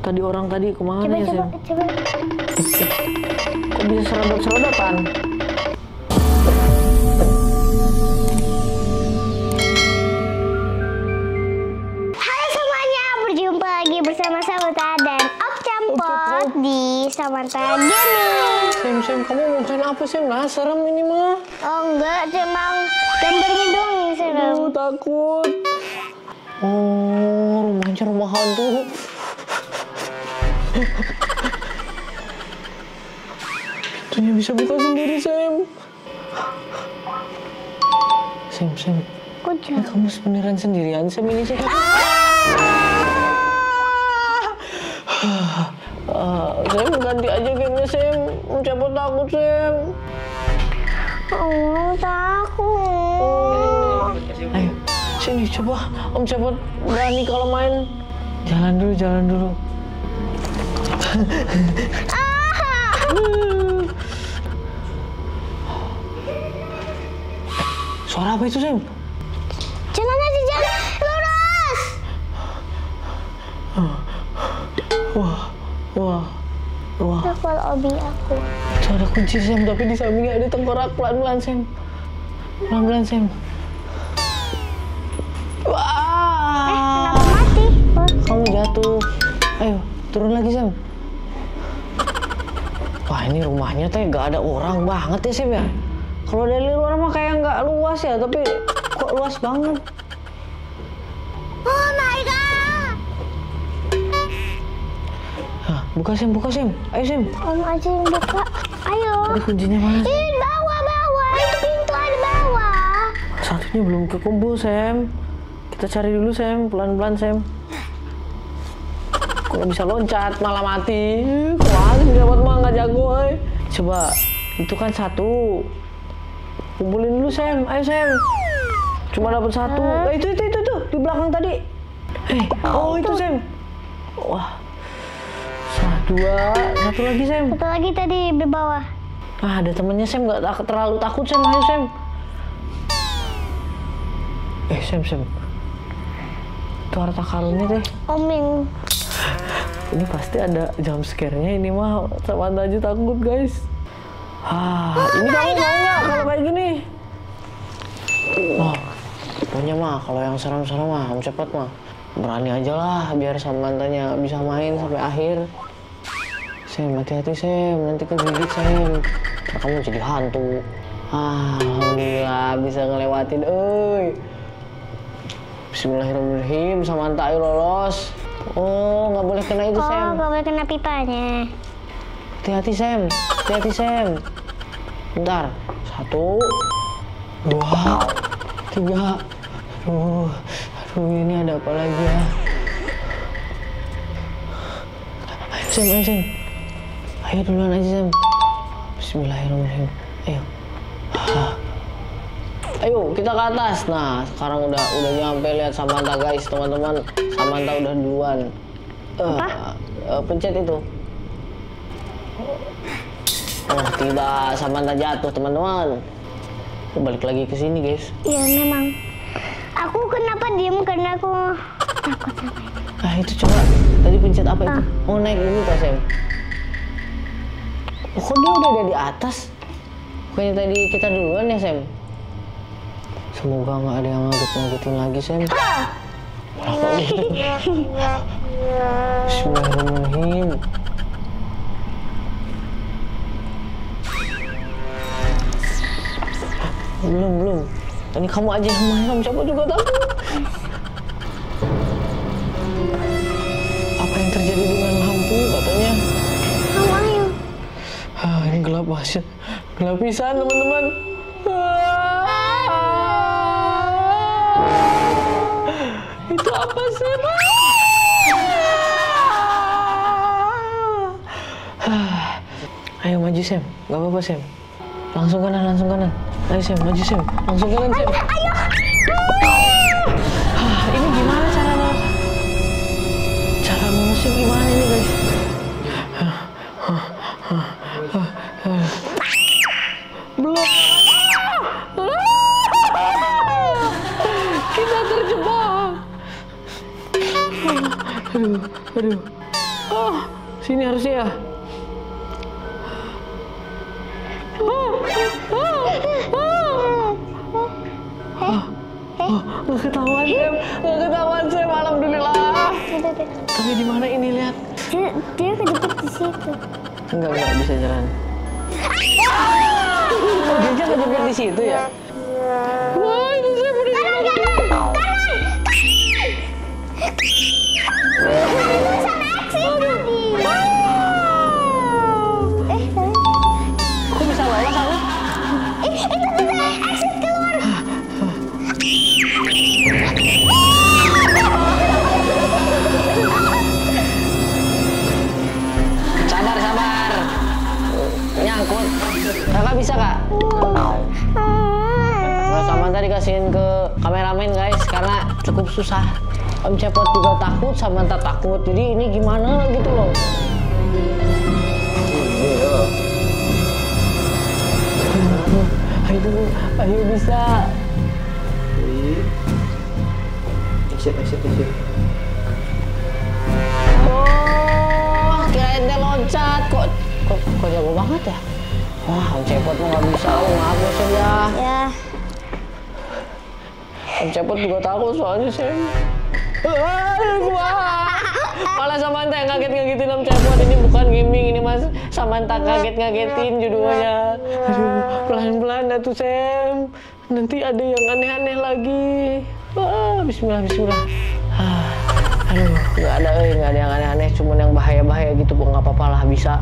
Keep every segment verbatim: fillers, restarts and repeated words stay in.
Tadi orang tadi kemana Coba, ya, coba, Sam? coba. Kok bisa serodot-serodotan? Halo semuanya, berjumpa lagi bersama Samantha dan Om Campot di Samantha Gaming. Sam, Sam, kamu mau main apa, Sam? Nah, serem ini mah. Oh enggak, cuma gambarnya doang yang serem. Aduh, takut. Oh, rumahnya rumah hantu. Pintunya bisa buka sendiri, Sam. Sam, Sam. Kok Ini kamu beneran sendirian, Sam, ini sih. Ah, Sam, ganti aja gamenya, Sam. Om Campot takut, Sam. Oh, takut. Ayo, sini coba. Om Campot berani kalau main. Jalan dulu, jalan dulu. Suara apa itu, Sam? Jalan aja, jalan lurus. Wah, wah, wah. Telepon obi aku. Itu ada kunci, Sam, tapi di sampingnya ada tengkorak. Pelan-pelan, Sam. Pelan-pelan, Sam. Wah. Eh, kenapa mati? Oh. Kamu jatuh. Ayo, turun lagi, Sam. Wah, ini rumahnya teh gak ada orang banget ya, Sam ya. Kalau dari luar mah kayak nggak luas ya, tapi kok luas banget. Oh my god. Hah, buka, Sam, buka, Sam. Ayo, Sam. Om aja yang buka. Ayo. Tadi kuncinya mana? Ini bawah, bawah. Itu pintu ada bawah. Satunya belum kekumpul, Sam. Kita cari dulu, Sam. Pelan-pelan, Sam. Kok nggak bisa loncat, malah mati. Kemana sih dapat mah nggak jago, eh. Coba, itu kan satu. Kumpulin dulu, Sam. Ayo, Sam. Cuma dapat satu. Eh, itu, itu, itu, tuh di belakang tadi. Eh, oh itu, Sam. Wah. Satu, dua, satu lagi, Sam. Satu lagi tadi di bawah. Ah, ada temennya, Sam. Nggak tak- terlalu takut, Sam. Ayo, Sam. Eh, Sam, Sam. Itu harta karunnya, teh. Om yang Ini pasti ada jump scare-nya. Ini mah sama aja takut, guys. Ah, ini kamu mau nggak kalau kayak gini? Oh, punya mah kalau yang serem-serem mah, Om Campot mah berani aja lah, biar Samantanya bisa main sampai akhir. Sam, hati-hati, Sam, nanti kegigit, Sam. Ntar kamu jadi hantu. Ah, alhamdulillah bisa ngelewatin, euy. Bismillahirrahmanirrahim, Samantha ayo lolos. Oh, nggak boleh kena itu, oh, Sam. gak boleh kena pipanya. Hati-hati, Sam. Hati-hati, Sam. Bentar. Satu. Dua. Tiga. Aduh. Aduh, ini ada apa lagi ya? Ayo, Sam. Ayo, Sam. Ayo duluan aja, Sam. Bismillahirrahmanirrahim. Ayo. Ah. Ayo, kita ke atas. Nah, sekarang udah udah nyampe. Lihat Samantha, guys, teman-teman. Samantha udah duluan. Uh, uh, pencet itu. Oh, tidak, Samantha jatuh, teman-teman. Aku balik lagi ke sini, guys. Iya, memang. Aku kenapa diem? Karena aku takut sama ini. Ah, itu coba. Tadi pencet apa itu? Ah. Oh, naik ini, Pak Sam. Oh, kok dia udah ada di atas? Bukannya tadi kita duluan ya, Sam? Semoga nggak ada yang ngaget-ngagetin lagi, Sam. Apa gitu? Bismillahirrahmanirrahim. Belum, belum. Ini kamu aja yang main, Om Campot juga takut. Apa yang terjadi dengan lampu katanya? Kamu ayo. Ah, ini gelap banget. Gelap pisan, teman-teman. Ah. Itu apa sih? Ah. Ayo maju, Sam. Gak apa-apa, Sam. Langsung kanan, langsung kanan. Ayo, Sam, maju, Sam. Langsung kanan, Sam. Ayo. Ah, ini gimana cara cara mengusir gimana ini, guys? Belum. Kita terjebak. Aduh, aduh. Oh, sini harusnya ya. Oh, nggak ketahuan Sam, nggak ketahuan Sam, alhamdulillah. Tapi di mana ini lihat? Dia, dia kejepit di situ. Enggak, enggak bisa jalan. Oh, dia jangan kejepit di situ ya? Wah, ini saya beri Kanan, kanan, kanan, kanan. Tulisan exit tadi. Eh, kok bisa lolos aku? eh, itu tuh exit keluar. Sabar, sabar. Nyangkut. Kakak bisa kak? Nah, Samantha dikasihin ke kameramen guys karena cukup susah. Om Cepot juga takut, Samantha takut. Jadi ini gimana gitu loh. Ayo, ayo bisa. Exit, exit, exit. Oh, kirain dia loncat. Kok, kok, kok jago banget ya? Wah, Om Cepot mau nggak bisa. Oh, maaf ya Sam ya. Ya. Om Cepot juga takut soalnya Sam. Aduh, wah. Malah Samantha yang ngaget-ngagetin Om Cepot. Ini bukan gaming, ini mas Samantha kaget-ngagetin judulnya. Aduh, pelan-pelan dah tuh Sam. Nanti ada yang aneh-aneh lagi. Wah, bismillah, bismillah. Ah, aduh, nggak ada, eh, nggak ada yang aneh-aneh. Cuman yang bahaya-bahaya gitu, kok nggak apa-apa lah, bisa.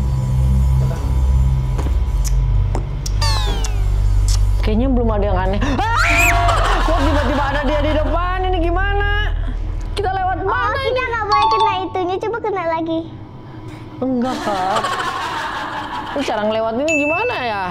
Kayaknya belum ada yang aneh. Ah! Kok tiba-tiba ada dia di depan? Ini gimana? Kita lewat Oh, mana ini? kita nggak boleh kena itunya. Coba kena lagi. Enggak, Kak. Ini cara ngelewat ini gimana ya?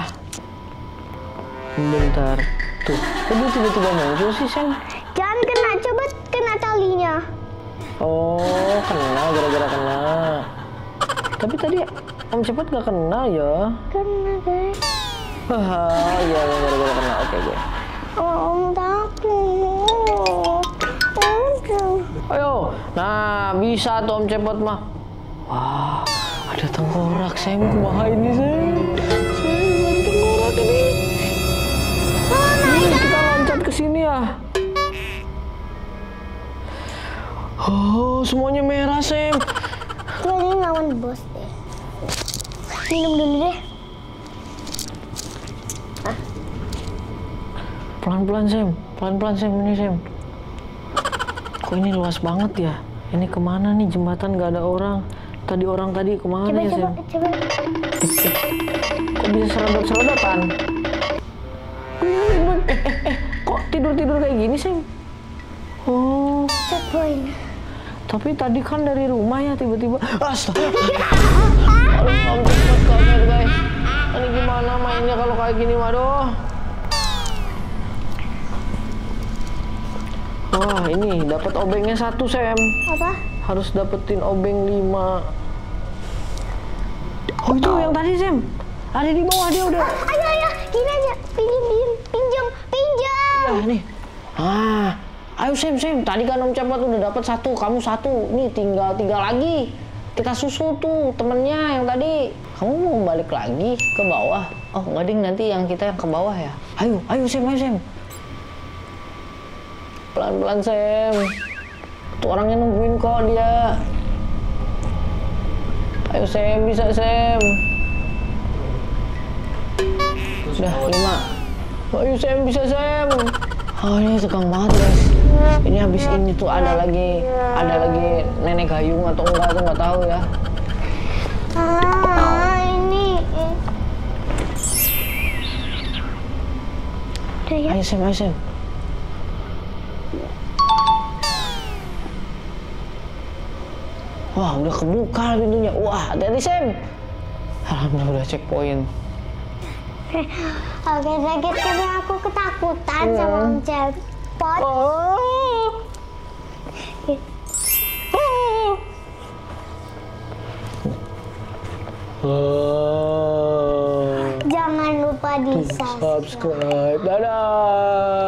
Bentar. Tuh, kok dia tiba-tiba muncul sih, Sam? Jangan kena. Coba kena talinya. Oh, kena gara-gara kena. Tapi tadi Om Cepot gak kena ya? Kena, guys. Wah, iya gara-gara kena. Oke, gue. Oh, Om takut. Aduh. Ayo. Nah, bisa tuh Om Cepot mah. Wah, ada tengkorak, Sam. Kumaha ini, Sam? Sam, ada tengkorak ini. Oh, Ini kita loncat ke sini ya. Oh, semuanya merah, Sam. Kayaknya lawan bos deh. Minum dulu deh. Pelan-pelan, Sam. Pelan-pelan, Sam. Ini, Sam. Kok ini luas banget ya? Ini kemana nih jembatan gak ada orang? Tadi orang tadi kemana Coba, ya, coba, Sam? coba. Kok bisa serodot-serodotan? Eh, eh, eh, kok tidur-tidur kayak gini, Sam? Oh, Checkpoint. tapi tadi kan dari rumah ya tiba-tiba. Astaga. Aduh, Om Cepot kaget, guys. Ini gimana mainnya kalau kayak gini, waduh. Wah, ini dapat obengnya satu, Sam. Apa? Harus dapetin obeng lima. Oh, itu yang tadi, Sam. Ada di bawah dia udah. Ayo, ayo. Gini aja. Pinjam, pinjam, pinjam, pinjam. Ya, nih. Ah, ayo Sam, Sam. Tadi kan Om Cepot udah dapat satu, kamu satu. Nih tinggal tiga lagi. Kita susul tuh temennya yang tadi. Kamu mau balik lagi ke bawah? Oh, nggak ding, nanti yang kita yang ke bawah ya. Ayo, ayo Sam, ayo Sam. Pelan-pelan Sam. Tuh orangnya nungguin kok dia. Ayo Sam, bisa Sam. Sudah lima. Ayo Sam, bisa Sam. Oh, ini tegang banget guys. Ini habis ini tuh ada lagi, ada lagi nenek gayung atau enggak tuh nggak tahu ya. Ah, ini. Udah ya. Ayo Sam, ayo Sam. Wah, udah kebuka pintunya. Wah, hati-hati Sam. Alhamdulillah udah checkpoint. Oke, sakit karena aku ketakutan sama Om Cepot. Oh. Oh. Oh. Jangan lupa di subscribe. Subscribe. Dadah.